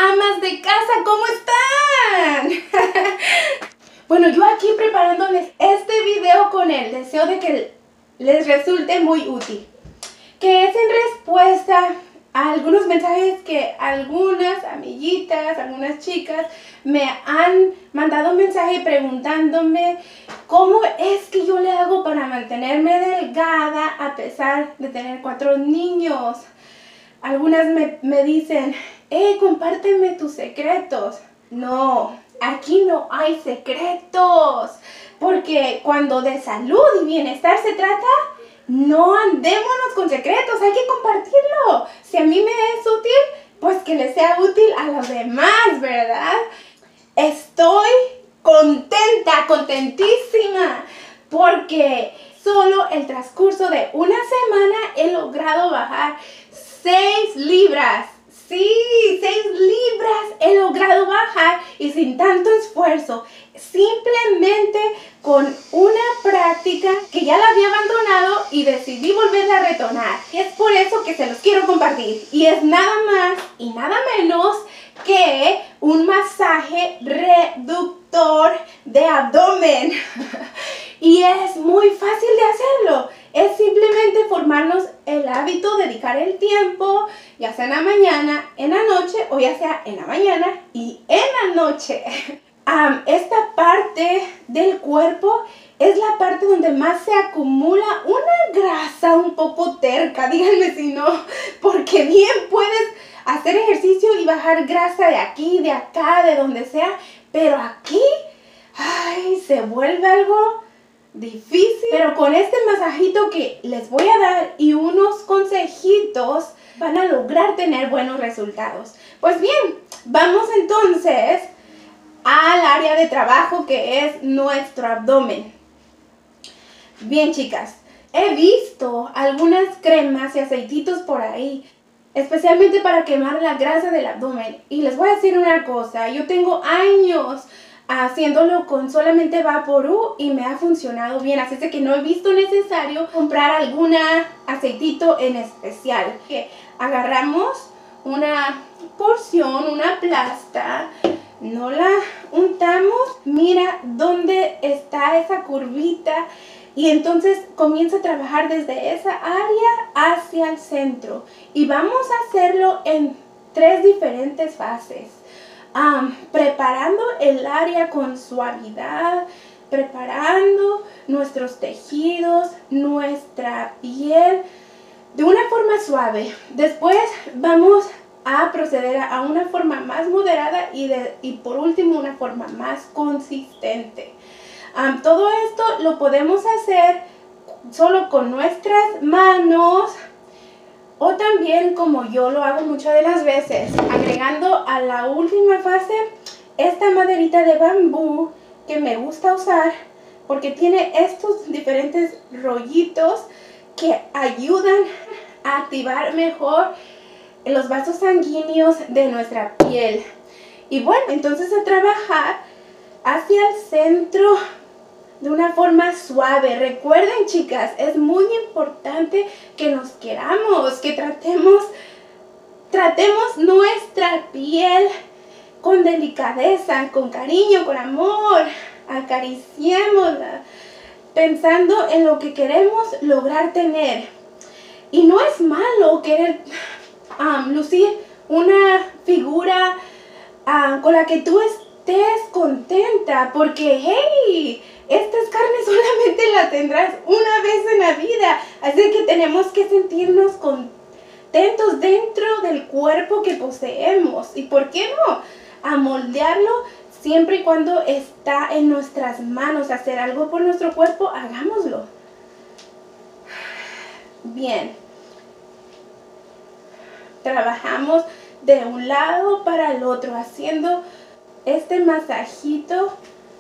amas de casa, ¿cómo están? Bueno, yo aquí preparándoles este video con el deseo de que les resulte muy útil, que es en respuesta a algunos mensajes que algunas amiguitas, algunas chicas me han mandado un mensaje preguntándome cómo es que yo le hago para mantenerme delgada a pesar de tener 4 niños. Algunas me dicen, compárteme tus secretos. No, aquí no hay secretos, porque cuando de salud y bienestar se trata, no andémonos con secretos, hay que compartirlo. Si a mí me es útil, pues que le sea útil a los demás, ¿verdad? Estoy contenta, contentísima, porque solo el transcurso de una semana he logrado bajar 6 libras. Sí, 6 libras he logrado bajar y sin tanto esfuerzo, simplemente con una práctica que ya la había abandonado y decidí volverla a retomar. Y es por eso que se los quiero compartir. Y es nada más y nada menos que un masaje reductor de abdomen. Y es muy fácil de hacerlo. Es simplemente formarnos el hábito, dedicar el tiempo, ya sea en la mañana, en la noche, o ya sea en la mañana y en la noche. Esta parte del cuerpo es la parte donde más se acumula una grasa un poco terca, díganme si no, porque bien puedes hacer ejercicio y bajar grasa de aquí, de acá, de donde sea, pero aquí, ay, se vuelve algo difícil. Pero con este masajito que les voy a dar y unos consejitos van a lograr tener buenos resultados. Pues bien, vamos entonces al área de trabajo que es nuestro abdomen. Bien, chicas, he visto algunas cremas y aceititos por ahí, especialmente para quemar la grasa del abdomen. Y les voy a decir una cosa, yo tengo años haciéndolo con solamente Vaporub y me ha funcionado bien, así es que no he visto necesario comprar algún aceitito en especial. Que agarramos una porción, una plasta, no la untamos, mira dónde está esa curvita y entonces comienza a trabajar desde esa área hacia el centro y vamos a hacerlo en 3 diferentes fases. Preparando el área con suavidad, preparando nuestros tejidos, nuestra piel de una forma suave. Después vamos a proceder a una forma más moderada y por último una forma más consistente. Todo esto lo podemos hacer solo con nuestras manos o también, como yo lo hago muchas de las veces, agregando a la última fase esta maderita de bambú que me gusta usar porque tiene estos diferentes rollitos que ayudan a activar mejor los vasos sanguíneos de nuestra piel. Y bueno, entonces a trabajar hacia el centro de una forma suave. Recuerden, chicas, es muy importante que nos queramos, que tratemos nuestra piel con delicadeza, con cariño, con amor. Acariciémosla, pensando en lo que queremos lograr tener. Y no es malo querer lucir una figura con la que tú estés contenta, porque hey, estas carnes solamente las tendrás una vez en la vida, así que tenemos que sentirnos contentos dentro del cuerpo que poseemos. Y por qué no amoldearlo siempre y cuando está en nuestras manos. Hacer algo por nuestro cuerpo, hagámoslo. Bien, trabajamos de un lado para el otro haciendo este masajito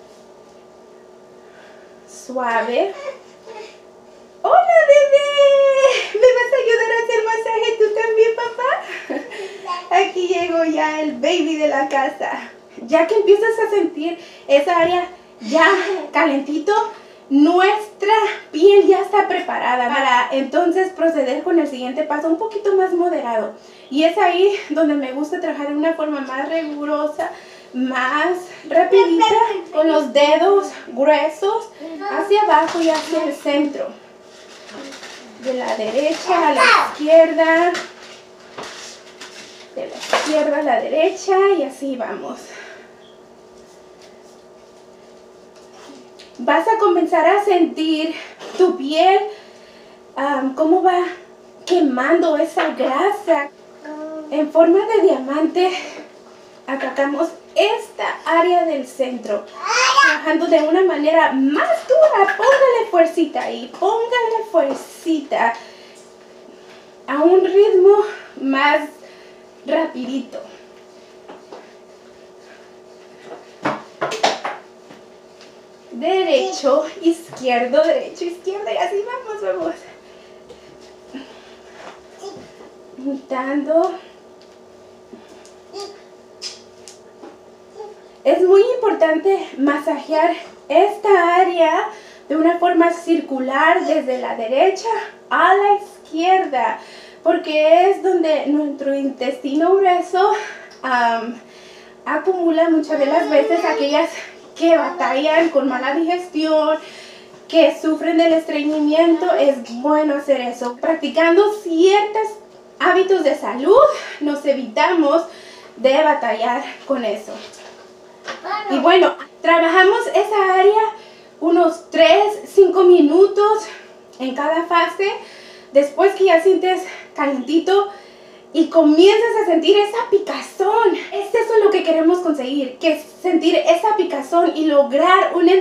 suave. ¡Hola, bebé! ¿Me vas a ayudar a hacer masaje tú también, papá? Aquí llegó ya el baby de la casa. Ya que empiezas a sentir esa área ya calentito, nuestra piel ya está preparada para entonces proceder con el siguiente paso un poquito más moderado. Y es ahí donde me gusta trabajar de una forma más rigurosa, más rapidita, con los dedos gruesos hacia abajo y hacia el centro. De la derecha a la izquierda, de la izquierda a la derecha y así vamos. Vas a comenzar a sentir tu piel, cómo va quemando esa grasa. En forma de diamante atacamos esta área del centro, trabajando de una manera más dura. Póngale fuercita ahí, póngale fuercita a un ritmo más rapidito. Derecho, izquierdo, derecho, izquierdo y así vamos. Juntando. Es muy importante masajear esta área de una forma circular desde la derecha a la izquierda, porque es donde nuestro intestino grueso acumula muchas de las veces aquellas que batallan con mala digestión, que sufren del estreñimiento. Es bueno hacer eso. Practicando ciertos hábitos de salud, nos evitamos de batallar con eso. Y bueno, trabajamos esa área unos 3-5 minutos en cada fase. Después que ya sientes calentito y comienzas a sentir esa picazón, es eso lo que queremos conseguir, que es sentir esa picazón y lograr un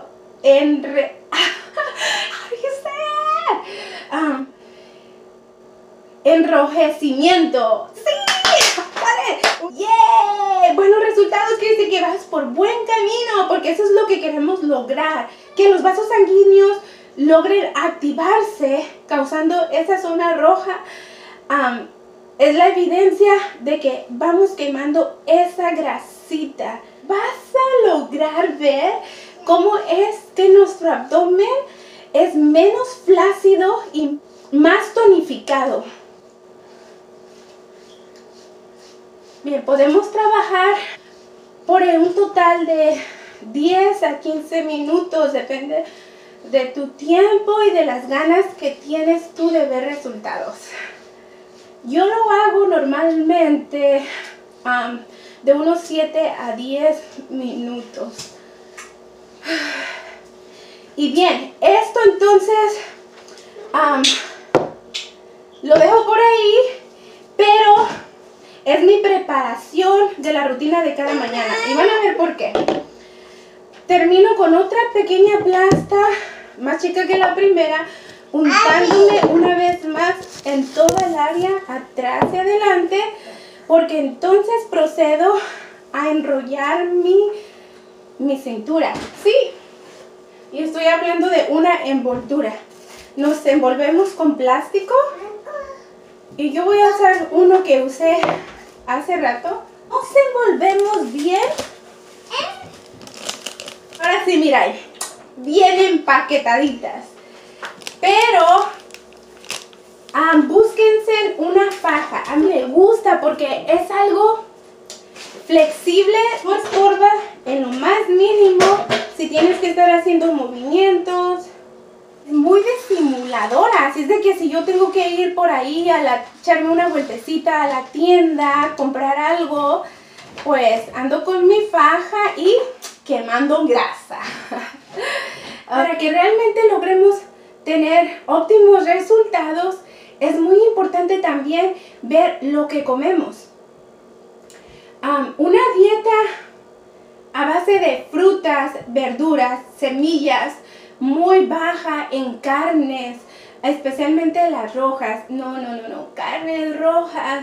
enrojecimiento. ¡Sí! ¡Vale! ¡Yeah! Buenos resultados, quiere decir que vas por buen camino, porque eso es lo que queremos lograr, que los vasos sanguíneos logren activarse, causando esa zona roja. Es la evidencia de que vamos quemando esa grasita. Vas a lograr ver cómo es que nuestro abdomen es menos flácido y más tonificado. Bien, podemos trabajar por un total de 10 a 15 minutos, depende de tu tiempo y de las ganas que tienes tú de ver resultados. Yo lo hago normalmente de unos 7 a 10 minutos. Y bien, esto entonces lo dejo por ahí, pero es mi preparación de la rutina de cada mañana. Y van a ver por qué. Termino con otra pequeña plasta, más chica que la primera, untándome una vez más en toda el área, atrás y adelante, porque entonces procedo a enrollar mi cintura. Sí, y estoy hablando de una envoltura. Nos envolvemos con plástico y yo voy a usar uno que usé hace rato. Nos envolvemos bien. Ahora sí, mira, bien empaquetaditas. Pero búsquense una faja. A mí me gusta porque es algo flexible, no estorba en lo más mínimo. Si tienes que estar haciendo movimientos, es muy disimuladora. Así es de que si yo tengo que ir por ahí a echarme una vueltecita a la tienda, comprar algo, pues ando con mi faja y quemando grasa. Para que realmente logremos tener óptimos resultados, es muy importante también ver lo que comemos. Una dieta a base de frutas, verduras, semillas, muy baja en carnes, especialmente las rojas. No, carnes rojas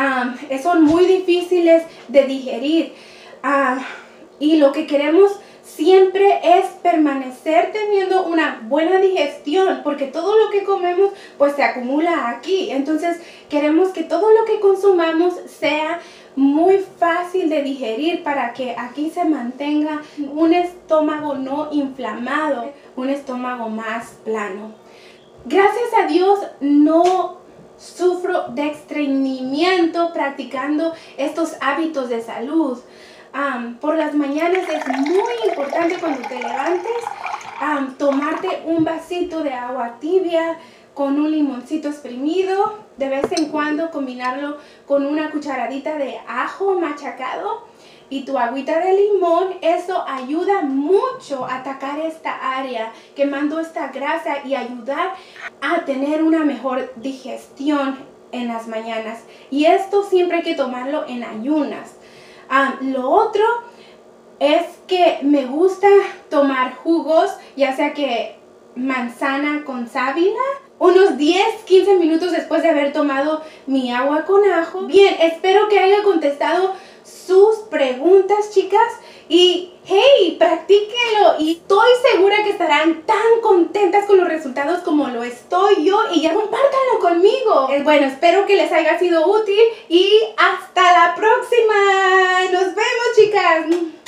son muy difíciles de digerir. Y lo que queremos siempre es permanecer teniendo una buena digestión, porque todo lo que comemos pues se acumula aquí. Entonces queremos que todo lo que consumamos sea muy fácil de digerir para que aquí se mantenga un estómago no inflamado, un estómago más plano. Gracias a Dios no sufro de estreñimiento practicando estos hábitos de salud. Por las mañanas es muy importante cuando te levantes tomarte un vasito de agua tibia con un limoncito exprimido, de vez en cuando combinarlo con una cucharadita de ajo machacado y tu agüita de limón. Eso ayuda mucho a atacar esta área, quemando esta grasa y ayudar a tener una mejor digestión en las mañanas. Y esto siempre hay que tomarlo en ayunas. Lo otro es que me gusta tomar jugos, ya sea que manzana con sábila, unos 10-15 minutos después de haber tomado mi agua con ajo. Bien, espero que haya contestado sus preguntas, chicas. Y hey, practíquenlo y estoy segura que estarán tan contentas con los resultados como lo estoy yo, y ya compártanlo conmigo. Bueno, espero que les haya sido útil y hasta la próxima. Nos vemos, chicas.